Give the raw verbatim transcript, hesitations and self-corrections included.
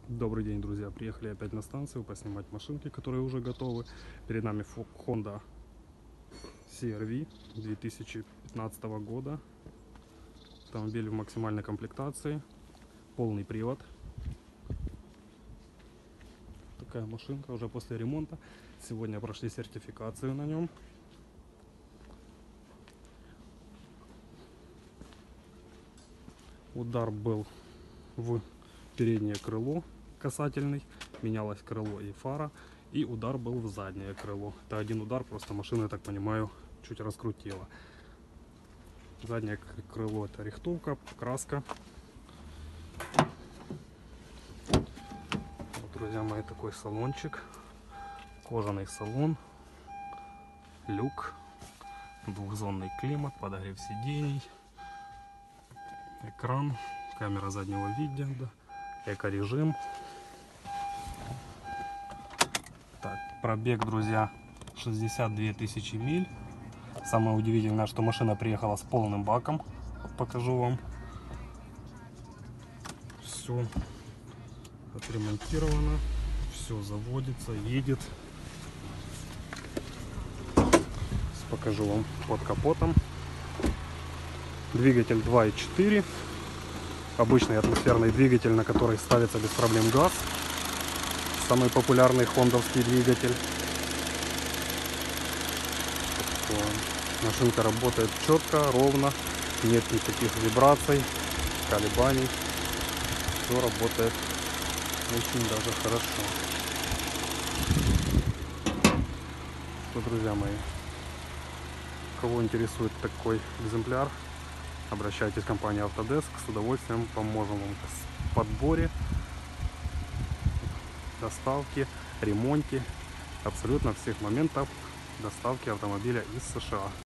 Добрый день, друзья! Приехали опять на станцию поснимать машинки, которые уже готовы. Перед нами Honda си эр ви две тысячи пятнадцатого года. Автомобиль в максимальной комплектации, полный привод. Такая машинка уже после ремонта. Сегодня прошли сертификацию на нем. Удар был в переднее крыло касательный, менялось крыло и фара, и удар был в заднее крыло. Это один удар, просто машина, я так понимаю, чуть раскрутила. Заднее крыло — это рихтовка, краска. Вот, друзья мои, такой салончик, кожаный салон, люк, двухзонный климат, подогрев сидений, экран, камера заднего вида, эко-режим. Так, пробег, друзья, шестьдесят две тысячи миль. Самое удивительное, что машина приехала с полным баком. Покажу вам. Все отремонтировано, все заводится, едет. Покажу вам под капотом. Двигатель два и четыре. Обычный атмосферный двигатель, на который ставится без проблем газ. Самый популярный хондовский двигатель. Машинка работает четко, ровно. Нет никаких вибраций, колебаний. Все работает очень даже хорошо. Что, друзья мои, кого интересует такой экземпляр, обращайтесь в компанию Автодеск, с удовольствием поможем вам в подборе, доставке, ремонте, абсолютно всех моментов доставки автомобиля из США.